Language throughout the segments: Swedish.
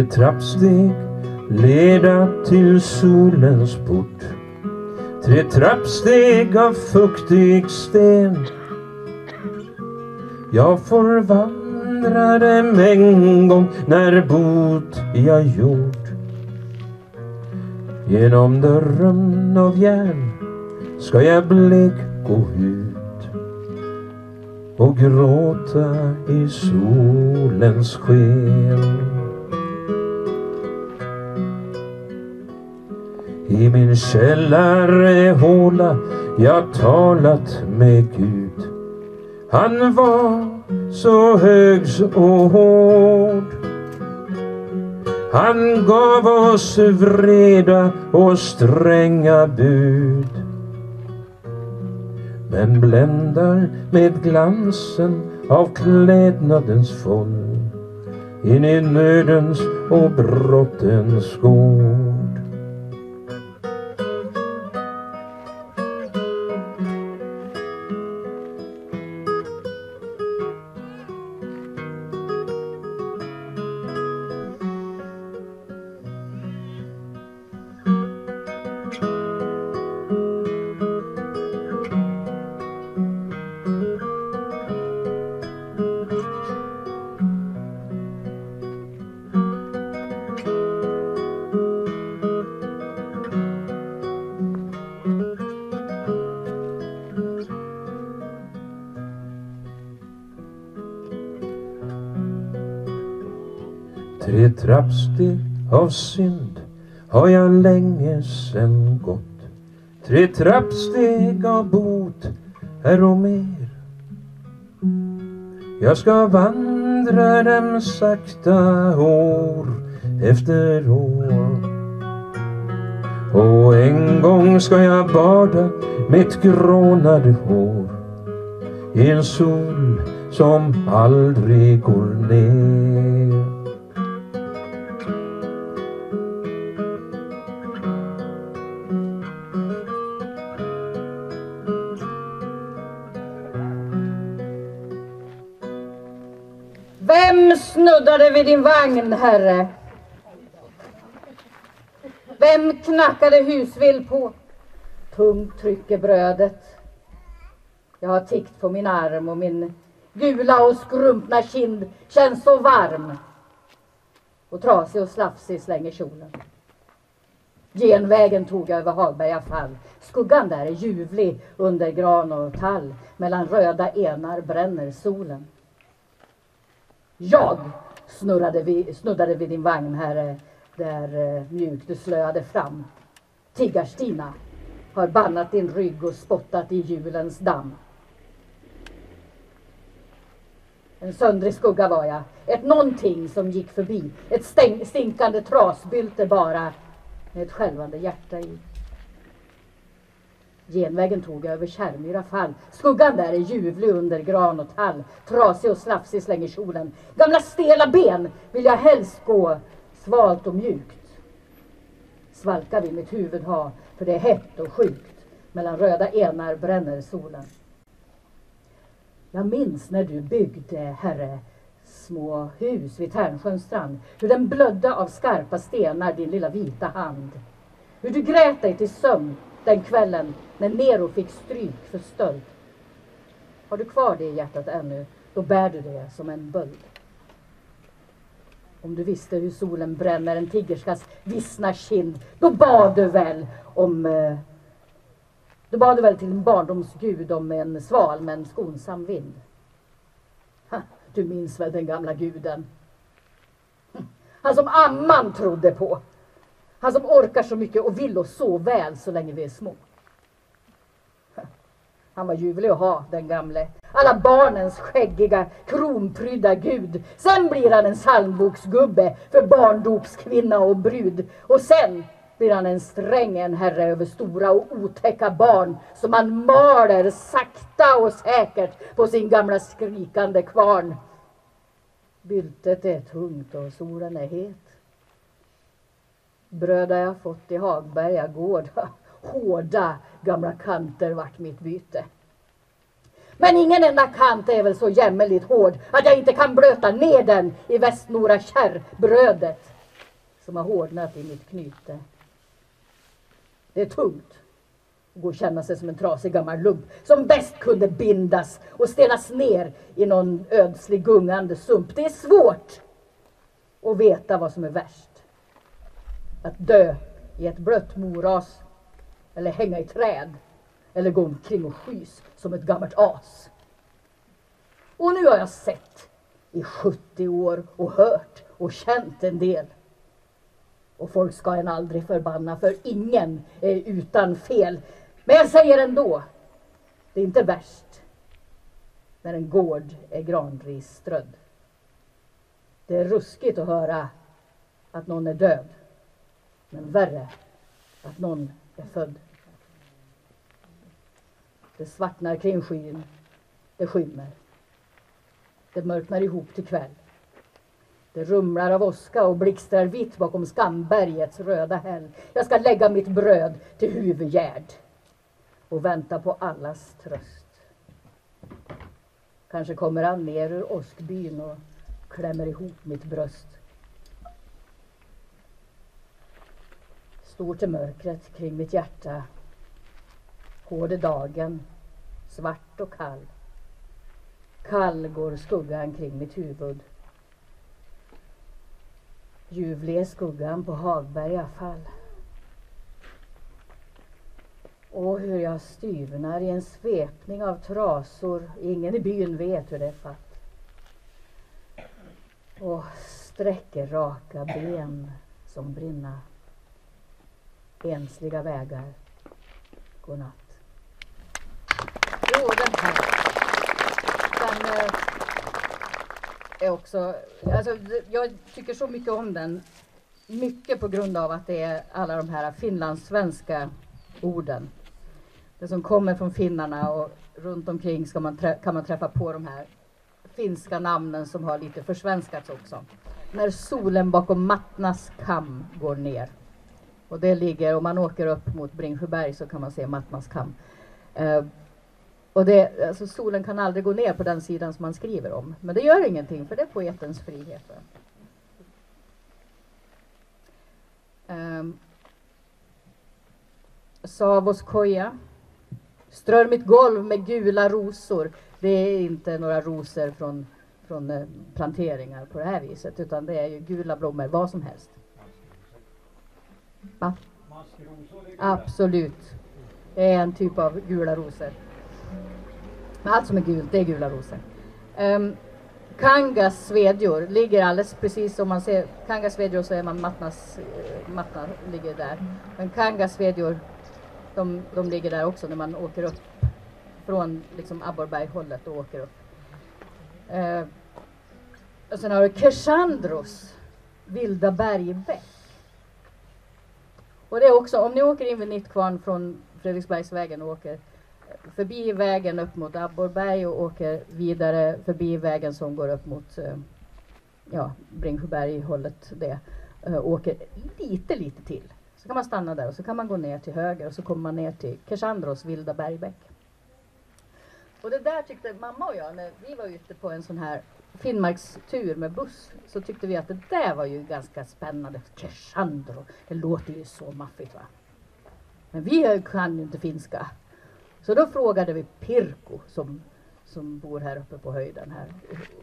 3 trappsteg leda till solens port. 3 trappsteg av fuktig sten. Jag får vandra dem en gång när bot jag gjort. Genom dörren av järn ska jag blek gå ut och gråta i solens sken. I min källarehåla jag talat med Gud. Han var så hög och hård. Han gav oss vreda och stränga bud, men bländar med glansen av klädnadens fåll in i nödens och brottens gård. Tre trappsteg av synd har jag länge sen gått. 3 trappsteg av bot här och mer. Jag ska vandra dem sakta år efter år. Och en gång ska jag bada mitt grånade hår i en sol som aldrig går ner. Vem snuddade vid din vagn, herre? Vem knackade husvill på? Tungt trycker brödet. Jag har tikt på min arm och min gula och skrumpna kind känns så varm. Och trasig och slafsig slänger kjolen. Genvägen tog jag över Hagberga fall. Skuggan där är ljuvlig under gran och tall. Mellan röda enar bränner solen. Jag snuddade vid din vagn, herre, där mjukt du slöade fram. Tiggarstina har bannat din rygg och spottat i julens damm. En söndrig skugga var jag, ett någonting som gick förbi. Ett stinkande trasbylte bara, med ett skälvande hjärta i. Genvägen tog jag över Kärrmyra fall. Skuggan där är ljuvlig under gran och tall. Trasig och slafsig slänger kjolen. Gamla stela ben vill jag helst gå svalt och mjukt. Svalka vid mitt huvud ha, för det är hett och sjukt. Mellan röda enar bränner solen. Jag minns när du byggde, herre, små hus vid Tärnsjöns strand. Hur den blödde av skarpa stenar din lilla vita hand. Hur du grät dig till sömn den kvällen när Nero fick stryk för stöld. Har du kvar det i hjärtat ännu, då bär du det som en böld. Om du visste hur solen bränner en tiggerskas vissna kind, då bad du väl till din barndomsgud om en sval men skonsam vind. Du minns väl den gamla guden? Han som amman trodde på. Han som orkar så mycket och vill oss så väl så länge vi är små. Han var ljuvlig att ha, den gamle. Alla barnens skäggiga, kronprydda gud. Sen blir han en psalmboksgubbe för barndopskvinna och brud. Och sen blir han en strängen herre över stora och otäcka barn som han maler sakta och säkert på sin gamla skrikande kvarn. Byltet är tungt och solen är het. Bröda jag fått i Hagberga gård. Hårda gamla kanter vart mitt byte. Men ingen enda kant är väl så jämmerligt hård att jag inte kan blöta ner den i Västnora kärrbrödet. som har hårdnat i mitt knyte. Det är tungt att gå och känna sig som en trasig gammal lump som bäst kunde bindas och stenas ner i någon ödslig gungande sump. Det är svårt att veta vad som är värst. Att dö i ett blött moras eller hänga i träd eller gå omkring och skys som ett gammalt as. Och nu har jag sett i 70 år och hört och känt en del. Och folk ska en aldrig förbanna, för ingen är utan fel. Men jag säger ändå, det är inte värst när en gård är granrisströdd. Det är ruskigt att höra att någon är död, men värre att någon är född. Det svartnar kring skyn, det skymmer. Det mörknar ihop till kväll. Det rumlar av åska och blixtrar vitt bakom Skambergets röda häll. Jag ska lägga mitt bröd till huvudgärd och vänta på allas tröst. Kanske kommer han ner ur åskbyn och klämmer ihop mitt bröst. Stort är mörkret kring mitt hjärta. Hård är dagen, svart och kall. Kall går skuggan kring mitt huvud. Ljuvlig är skuggan på Hagberga fall. Och hur jag styvnar i en svepning av trasor. Ingen i byn vet hur det är fatt. Och sträcker raka ben som brinna. Ensliga vägar. Godnatt. Jo, den här. Den är också, alltså, jag tycker så mycket om den. Mycket på grund av att det är alla de här finlandssvenska orden. Det som kommer från finnarna, och runt omkring kan man träffa på de här finska namnen som har lite försvenskats också. När solen bakom Mattnas kam går ner. Och det ligger, om man åker upp mot Bringsjöberg så kan man se Mattnas kam. Och det, alltså solen kan aldrig gå ner på den sidan som man skriver om. Men det gör ingenting, för det är poetens frihet. Savos koja. Strör mitt golv med gula rosor. Det är inte några rosor från planteringar på det här viset. Utan det är ju gula blommor, vad som helst. Va? Absolut. Det är en typ av gula rosor. Men allt som är gult, det är gula rosor. Kangas svedjor ligger alldeles precis som man ser. Kangas svedjor, så är man Mattna ligger där. Men Kangas svedjor, de ligger där också när man åker upp från liksom Abborberg-hållet och åker upp. Och sen har du Kersandros vilda bergbäck. Och det är också, om ni åker in vid Nittkvarn från Fredriksbergsvägen och åker förbi vägen upp mot Abborberg och åker vidare förbi vägen som går upp mot Bringsjöberg-hållet, det åker lite till. Så kan man stanna där och så kan man gå ner till höger och så kommer man ner till Kersandros vilda bergbäck. Och det där tyckte mamma och jag, när vi var ute på en sån här Finnmarkstur med buss, så tyckte vi att det där var ju ganska spännande. Kersandro, det låter ju så maffigt, va? Men vi kan ju inte finska. Så då frågade vi Pirko som bor här uppe på höjden här.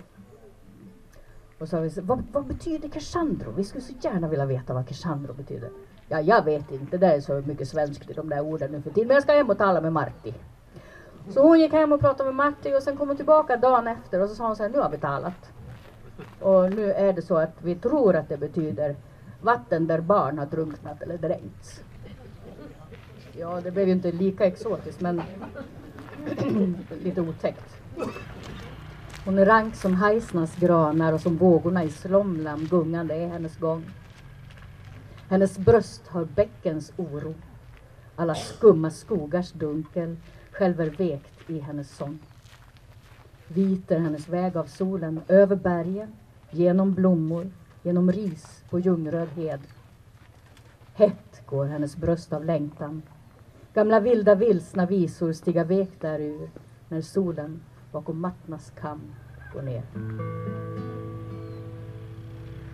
Och sa vi, vad betyder Kersandro? Vi skulle så gärna vilja veta vad Kersandro betyder. Ja, jag vet inte, det är så mycket svenskt i de där orden nu för tiden. Men jag ska hem och tala med Marti. Så hon gick hem och pratade med Marti och sen kom hon tillbaka dagen efter och så sa hon så här, nu har vi talat. Och nu är det så att vi tror att det betyder vatten där barn har drunknat eller dränkts. Ja, det blev ju inte lika exotiskt, men lite otäckt. Hon är rank som hajsnas granar och som vågorna i Slomlam gungande är hennes gång. Hennes bröst har bäckens oro. Alla skumma skogars dunkel skälver vekt i hennes sång. Vit är hennes väg av solen över bergen, genom blommor, genom ris på ljungröd hed. Hett går hennes bröst av längtan. Gamla vilda vilsna visor stiga vek därur när solen bakom Mattnas kam går ner.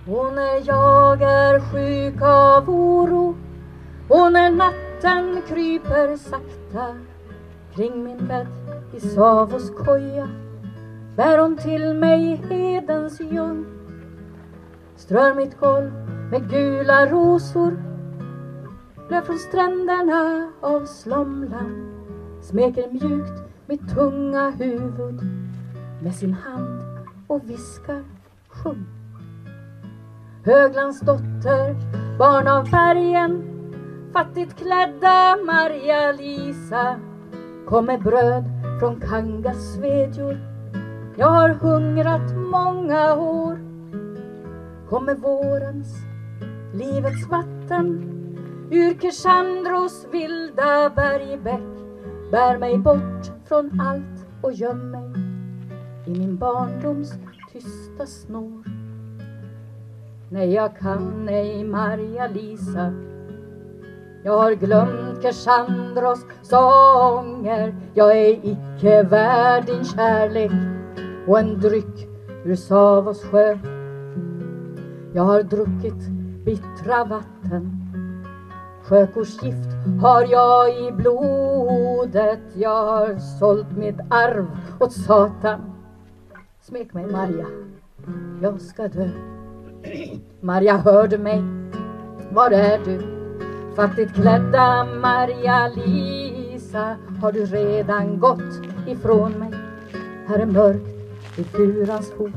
Och när jag är sjuk av oro och när natten kryper sakta kring min bädd i Savos koja bär hon till mig hedens ljung, strör mitt golv med gula rosor, löv från stränderna av Slomland, smeker mjukt mitt tunga huvud med sin hand och viskar sjung. Höglands dotter, barn av bergen, fattigt klädda Maria Lisa, kom med bröd från Kangas svedjor. Jag har hungrat många år. Kom med vårens, livets vatten, ur Kersandros vilda bergbäck. Bär mig bort från allt och göm mig i min barndoms tysta snår. Nej, jag kan ej Maria Lisa, jag har glömt Kersandros sånger. Jag är icke värd din kärlek och en dryck ur Savos sjö. Jag har druckit bittra vatten, sjökorsgift har jag i blodet. Jag har sålt mitt arv åt Satan. Smek mig Maria, jag ska dö. Maria hörde mig, var är du? Fattigt klädda Maria Lisa, har du redan gått ifrån mig? Här är mörkt vid furans fot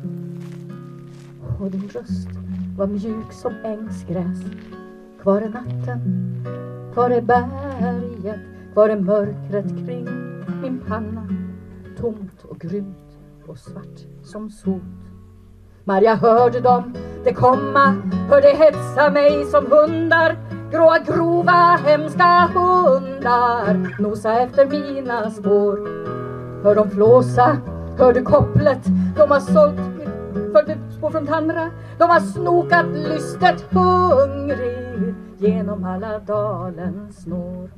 och din röst var mjuk som ängsgräs. Kvar är natten, kvar är berget, kvar är mörkret kring min panna, tomt och grymt och svart som sot. Maria hörde dem, det komma, hörde hetsa mig som hundar, gråa, grova, hemska hundar, nosa efter mina spår. Hör dem flåsa, hörde kopplet, de har sålt, följde spår från Tanra, de har snokat lystet hungrig genom alla dalens snår.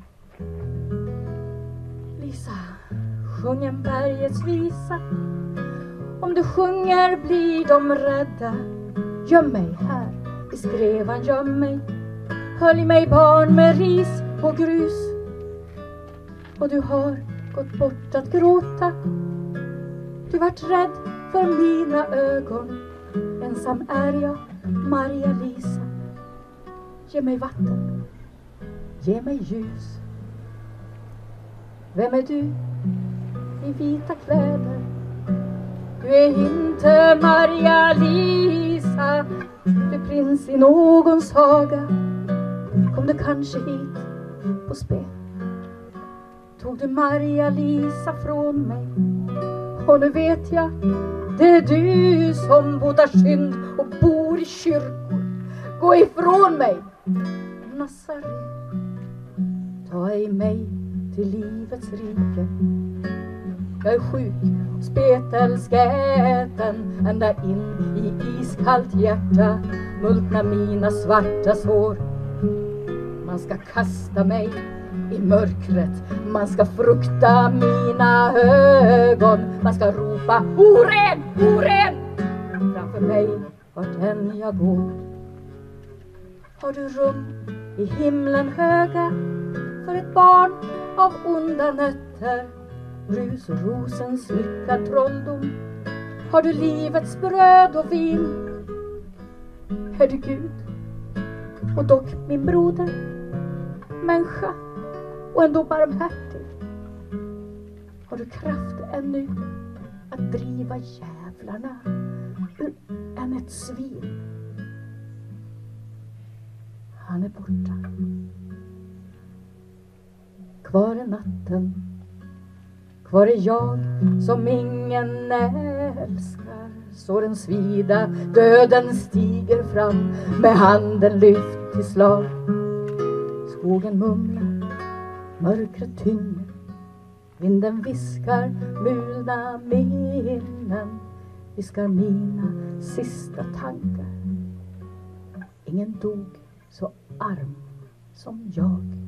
Lisa, sjung en bergets visa, om du sjunger blir de rädda. Göm mig här i skrevan, göm mig, hölj mig barn med ris och grus. Och du har gått bort att gråta, du vart rädd för mina ögon. Ensam är jag, Maria Lisa. Ge mig vatten, ge mig ljus. Vem är du i vita kläder? Du är inte Maria Lisa, du är prins i någon saga. Kom du kanske hit på spel? Tog du Maria Lisa från mig? Och nu vet jag, det är du som botar synd och bor i kyrkor. Gå ifrån mig, Nazaret. Ta i mig till livets rike. Jag är sjuk, spetälskäten, ända in i iskallt hjärta multna mina svarta sår. Man ska kasta mig i mörkret, man ska frukta mina ögon, man ska ropa oren, oren framför mig vart än jag går. Har du rum i himlen höga för ett barn av onda nätter, brus och rosens lycka trolldom? Har du livets bröd och vin? Är du Gud och dock min broder, människa och ändå barmhärtig? Har du kraft ännu att driva jävlarna ur än ett svin? Han är borta. Kvar är natten, kvar är jag som ingen älskar. Så den svida döden stiger fram med handen lyft till slag. Skogen mumlar, mörkret tynger, vinden viskar mulna minnen, viskar mina sista tankar. Ingen dog så arm som jag.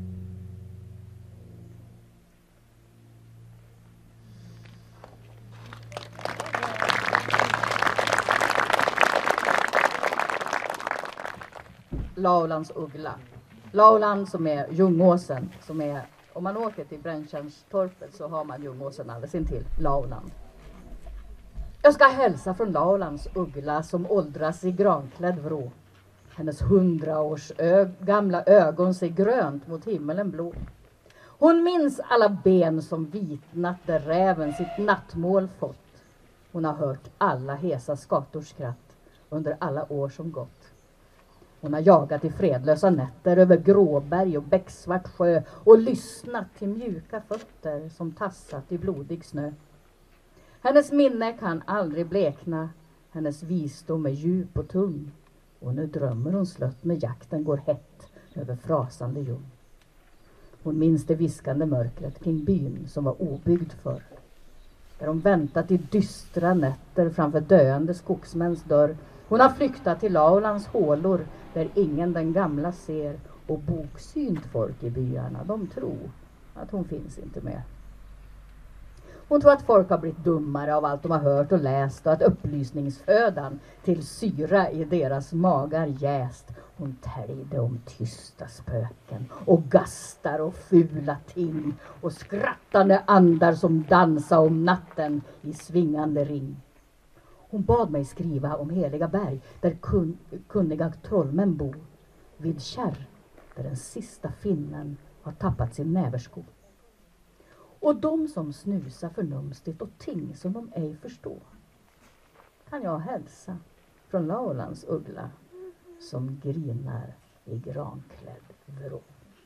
Laulands uggla. Lauland som är Ljungåsen, som är, om man åker till Bränntjärnstorpet så har man Ljungåsen alldeles intill Lauland. Jag ska hälsa från Laulands uggla som åldras i granklädd vrå. Hennes 100 års gamla ögon ser grönt mot himmelen blå. Hon minns alla ben som vitnat där räven sitt nattmål fått. Hon har hört alla hesa skators skratt under alla år som gått. Hon har jagat i fredlösa nätter över gråberg och bäcksvart sjö och lyssnat till mjuka fötter som tassat i blodig snö. Hennes minne kan aldrig blekna, hennes visdom är djup och tung. Och nu drömmer hon slött när jakten går hett över frasande ljung. Hon minns det viskande mörkret kring byn som var obyggd förr. Där de väntat i dystra nätter framför döende skogsmäns dörr. Hon har flyktat till Laulands hålor där ingen den gamla ser. Och boksynt folk i byarna, de tror att hon finns inte med. Hon tror att folk har blivit dummare av allt de har hört och läst och att upplysningsfödan till syra i deras magar jäst. Hon täljde om tysta spöken och gastar och fula ting och skrattande andar som dansar om natten i svingande ring. Hon bad mig skriva om heliga berg där kunniga trollmän bor, vid Kärr där den sista finnen har tappat sin näversko. Och de som snusar förnumstigt och ting som de ej förstår kan jag hälsa från Laulands uggla som grinar i granklädd vrå.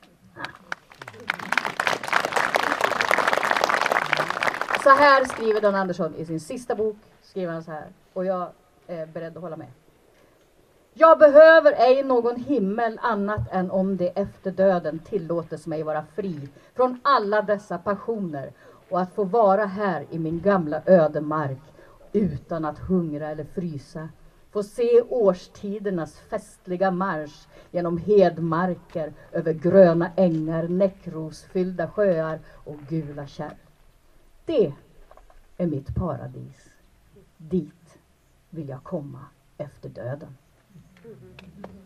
Så här skriver Don Andersson i sin sista bok, skriver han så här, och jag är beredd att hålla med. Jag behöver ej någon himmel annat än om det efter döden tillåtes mig vara fri från alla dessa passioner och att få vara här i min gamla ödemark utan att hungra eller frysa. Få se årstidernas festliga marsch genom hedmarker över gröna ängar, näckrosfyllda sjöar och gula kärr. Det är mitt paradis. Dit vill jag komma efter döden.